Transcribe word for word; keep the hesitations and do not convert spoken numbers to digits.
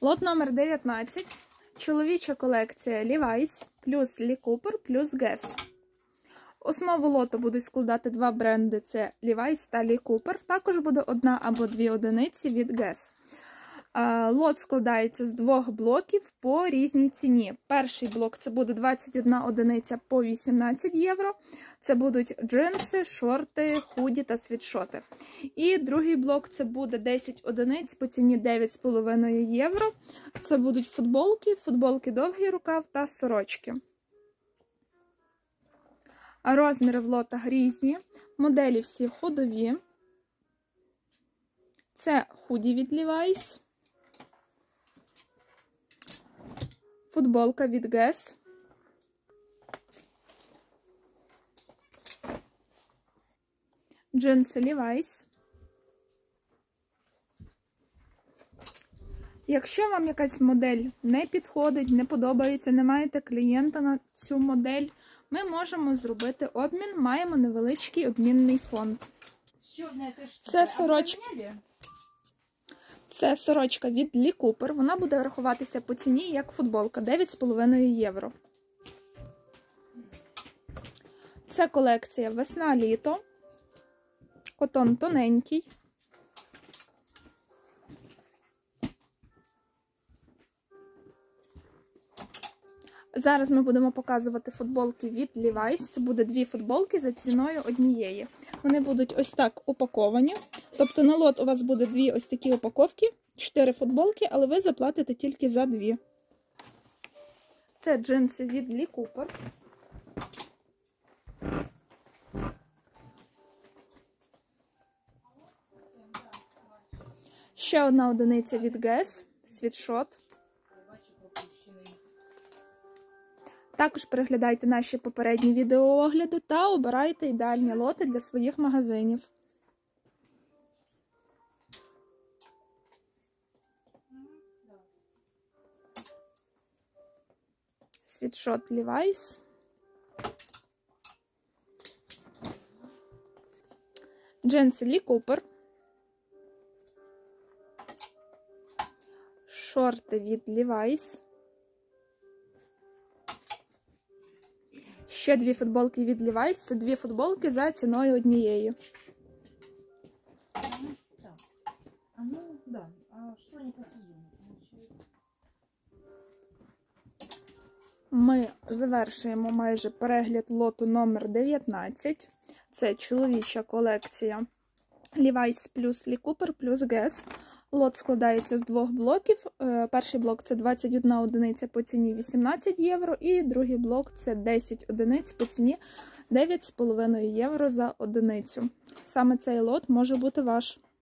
Лот номер дев'ятнадцять. Чоловіча колекція Levi's плюс Lee Cooper плюс Guess. Основу лоту будуть складати два бренди – це Levi's та Lee Cooper. Також буде одна або дві одиниці від Guess. Лот складається з двох блоків по різній ціні. Перший блок – це буде двадцять одна одиниця по вісімнадцять євро. Це будуть джинси, шорти, худі та світшоти. І другий блок – це буде десять одиниць по ціні дев'ять з половиною євро. Це будуть футболки, футболки довгий рукав та сорочки. А розміри в лотах різні. Моделі всі ходові. Це худі від Levi's. Футболка від Guess. Джинси Levi's. Якщо вам якась модель не підходить, не подобається, не маєте клієнта на цю модель, ми можемо зробити обмін, маємо невеличкий обмінний фонд. Це сорочка. Це сорочка від Lee Cooper. Вона буде рахуватися по ціні як футболка дев'ять з половиною євро. Це колекція весна-літо. Котон тоненький. Зараз ми будемо показувати футболки від Levi's. Це буде дві футболки за ціною однієї. Вони будуть ось так упаковані. Тобто на лот у вас буде дві ось такі упаковки, чотири футболки, але ви заплатите тільки за дві. Це джинси від Lee Cooper. Ще одна одиниця від Guess, світшот. Також переглядайте наші попередні відеоогляди та обирайте ідеальні лоти для своїх магазинів. Світшот Levi's. Джинси Lee Cooper. Шорти від Levi's. Ще дві футболки від Levi's. Це дві футболки за ціною однієї. Ми завершуємо майже перегляд лоту номер дев'ятнадцять. Це чоловіча колекція Levi's плюс Lee Cooper плюс Guess. Лот складається з двох блоків. Перший блок – це двадцять одна одиниця по ціні вісімнадцять євро. І другий блок – це десять одиниць по ціні дев'ять з половиною євро за одиницю. Саме цей лот може бути ваш.